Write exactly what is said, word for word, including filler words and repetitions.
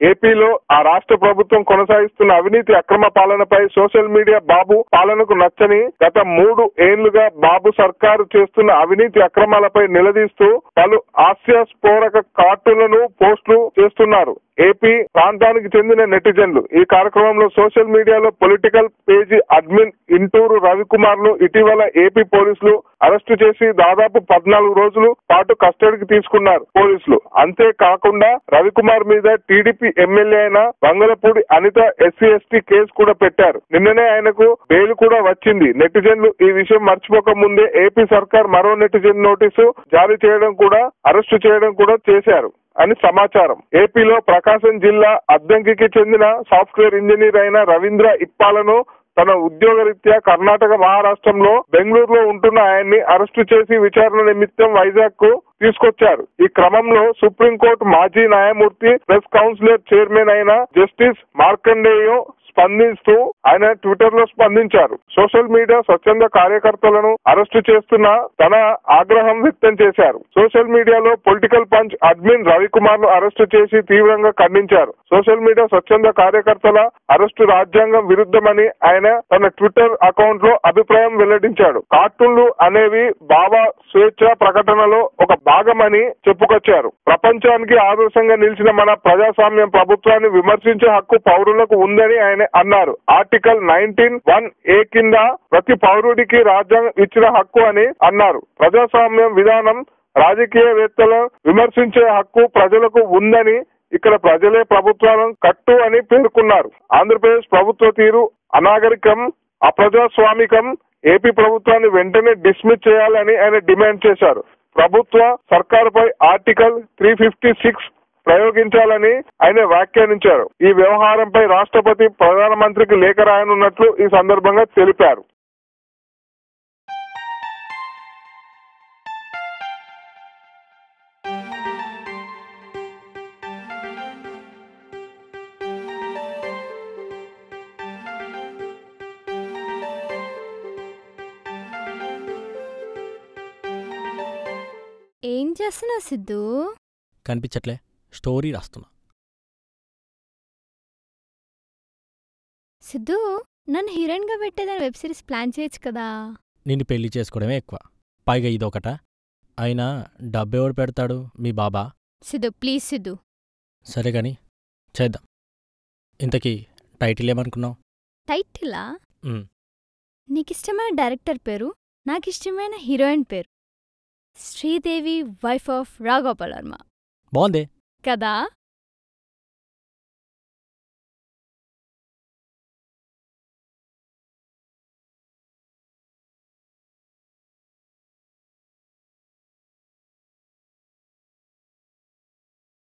ఏపీలో ఆ రాష్ట్ర ప్రభుత్వం కొనసాగిస్తున్న అవినీతి అక్రమ పాలనపై సోషల్ మీడియా బాబు పాలనకు నచ్చని గత మూడు ఏళ్లుగా బాబు సర్కారు చేస్తున్న అవినీతి అక్రమాలపై నిలదీస్తూ పలు హాస్యాస్ఫోరక కార్టూన్లను పోస్టులు చేస్తున్నారు ఏపీ ప్రాంతానికి చెందిన నెటిజన్లు. ఈ కార్యక్రమంలో సోషల్ మీడియాలో political page admin Inturu Ravikumar ను ఇటీవల ఏపీ పోలీసులు అరెస్టు చేసి దాదాపు పద్నాలుగు రోజుల పాటు కస్టడీకి తీసుకున్నారు పోలీసులు. అంతేకాకుండా రవికుమార్ మీద టీడీపీ ఎమ్మెల్యే అయిన Bangalapudi Anitha SC ST case కూడా పెట్టారు. నిన్ననే ఆయనకు బెయిల్ కూడా వచ్చింది. నెటిజన్లు ఈ విషయం మర్చిపోక ముందే ఏపీ సర్కార్ మరో నెటిజన్ నోటీసు జారీ చేయడం కూడా అరెస్టు చేయడం కూడా చేశారు అని సమాచారం. ఏపీలో ప్రకాశం జిల్లా అద్దంకికి చెందిన సాఫ్ట్వేర్ ఇంజనీర్ అయిన రవీంద్ర ఇప్పాలను తన ఉద్యోగరీత్యా కర్ణాటక మహారాష్ట్రంలో బెంగళూరులో ఉంటున్న ఆయన్ని అరెస్టు చేసి విచారణ నిమిత్తం వైజాగ్ కు తీసుకొచ్చారు. ఈ క్రమంలో సుప్రీంకోర్టు మాజీ న్యాయమూర్తి ప్రెస్ కౌన్సిలర్ చైర్మన్ అయిన జస్టిస్ మార్కండేయో స్పందిస్తూ ఆయన ట్విట్టర్ లో స్పందించారు. సోషల్ మీడియా స్వచ్ఛంద కార్యకర్తలను అరెస్టు చేస్తున్న తన ఆగ్రహం వ్యక్తం చేశారు. సోషల్ మీడియాలో పొలిటికల్ పంచ్ అడ్మిన్ రవికుమార్ ను అరెస్టు చేసి తీవ్రంగా ఖండించారు. సోషల్ మీడియా స్వచ్ఛంద కార్యకర్తల అరెస్టు రాజ్యాంగం విరుద్ధమని ఆయన తన ట్విట్టర్ అకౌంట్ లో అభిప్రాయం వెల్లడించాడు. కార్టూన్లు అనేవి భావ స్వేచ్ఛ ప్రకటనలో ఒక భాగమని చెప్పుకొచ్చారు. ప్రపంచానికి ఆదర్శంగా నిలిచిన మన ప్రజాస్వామ్యం ప్రభుత్వాన్ని విమర్శించే హక్కు పౌరులకు ఉందని ఆయన అన్నారు. ఆర్టికల్ నైన్టీన్ వన్ ఏ కింద ప్రతి పౌరుడికి రాజ్యాంగం ఇచ్చిన హక్కు అని అన్నారు. ప్రజాస్వామ్యం విధానం రాజకీయవేత్తలను విమర్శించే హక్కు ప్రజలకు ఉందని, ఇక్కడ ప్రజలే ప్రభుత్వాలను కట్టు అని పేర్కొన్నారు. ఆంధ్రప్రదేశ్ ప్రభుత్వ తీరు అనాగరికం, అప్రజాస్వామికం, ఏపీ ప్రభుత్వాన్ని వెంటనే డిస్మిస్ చేయాలని ఆయన డిమాండ్ చేశారు. ప్రభుత్వ సర్కారుపై ఆర్టికల్ త్రీ ఫిఫ్టీ సిక్స్ ప్రయోగించాలని ఆయన వ్యాఖ్యానించారు. ఈ వ్యవహారంపై రాష్ట్రపతి ప్రధానమంత్రికి లేఖ రాయనున్నట్లు ఈ సందర్భంగా తెలిపారు. ఏం చేస్తున్నావు సిద్ధు? కనిపించట్లే, స్టోరీ రాస్తున్నా. సిద్ధు, నన్ను హీరోయిన్ గా పెట్టేదని వెబ్ సిరీస్ ప్లాన్ చేయొచ్చు కదా. నిన్ను పెళ్లి చేసుకోవడమే ఎక్కువ, పైగా ఇదొకట. అయినా డబ్బెవడు పెడతాడు? మీ బాబా. సిద్ధు ప్లీజ్ సిద్ధు. సరే గాని చేద్దాం. ఇంతకీ టైటిల్ ఏమనుకున్నావు? టైటిలా? నీకిష్టమైన డైరెక్టర్ పేరు, నాకిష్టమైన హీరోయిన్ పేరు శ్రీదేవి, వైఫ్ ఆఫ్ రాఘోపాల్ వర్మ. బాగుంది కదా?